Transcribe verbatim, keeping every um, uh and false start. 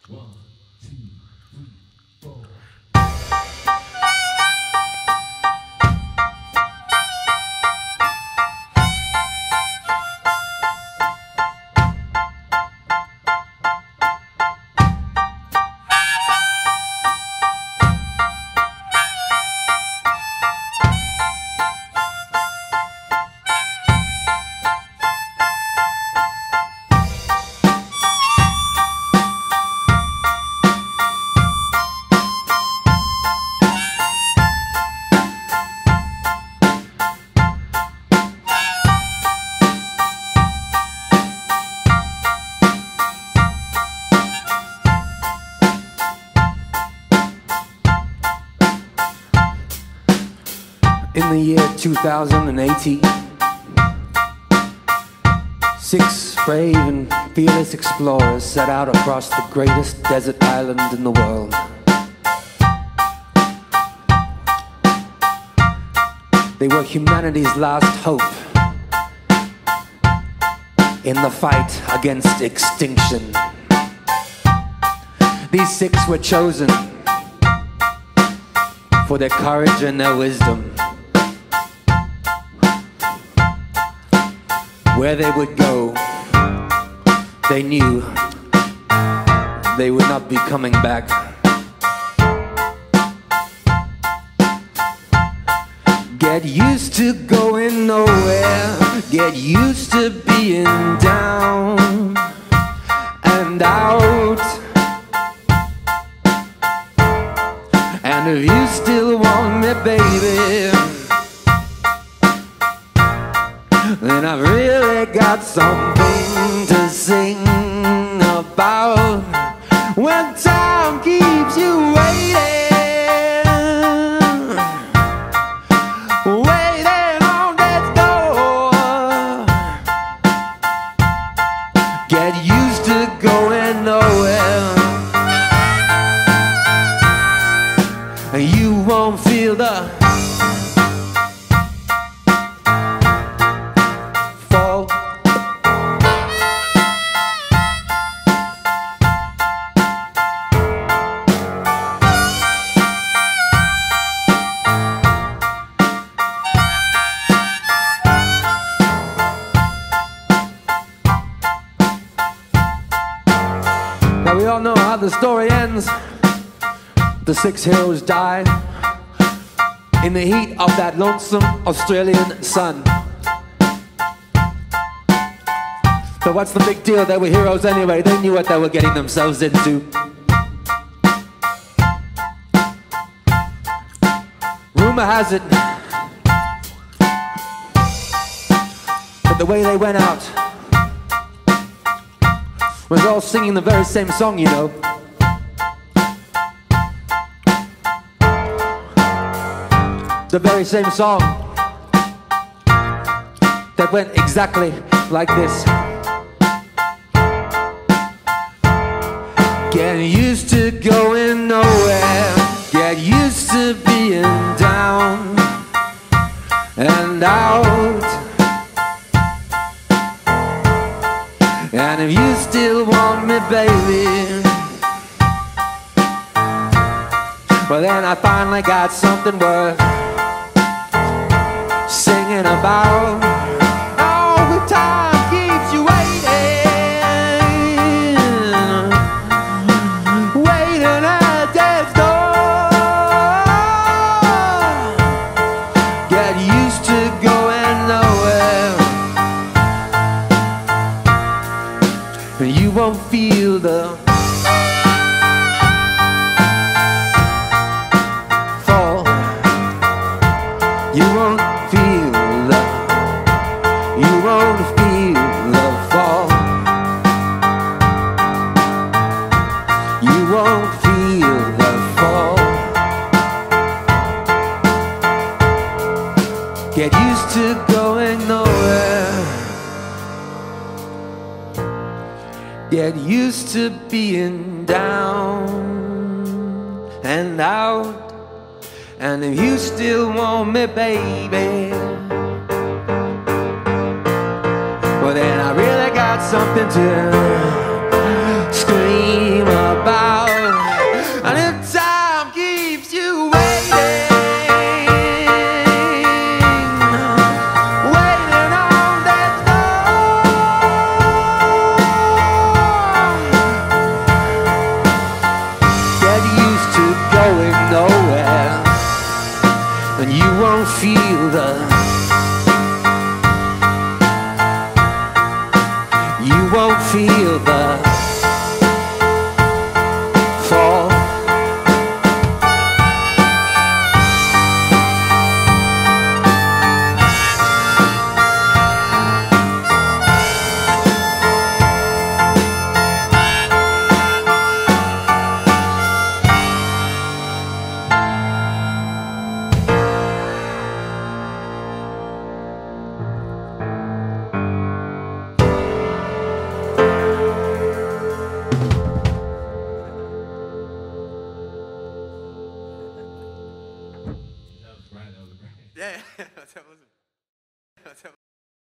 In the year two thousand eighteen, six brave and fearless explorers set out across the greatest desert island in the world. They were humanity's last hope in the fight against extinction. These six were chosen for their courage and their wisdom. Where they would go, they knew they would not be coming back. Get used to going nowhere, get used to being down and out. And if you still want me, baby, then I've really got something to sing about. When time keeps you waiting, waiting on death's door, get used to going nowhere, and you won't feel the Now we all know how the story ends. The six heroes die in the heat of that lonesome Australian sun. But what's the big deal? They were heroes anyway. They knew what they were getting themselves into. Rumor has it that the way they went out was all singing the very same song, you know. The very same song that went exactly like this. Get used to going nowhere, get used to being down and out. And if you still want me, baby, well then I finally got something worth singing about. Oh, the time keeps you waiting, waiting at death's door. Get used to going nowhere, and you won't feel the fall. You won't feel the, you won't feel the fall. You won't feel the fall. Get used to going nowhere, get used to being down and out. And if you still want me, baby, well then I really got something to scream about. Yeah, yeah. Let's have a listen. Let's have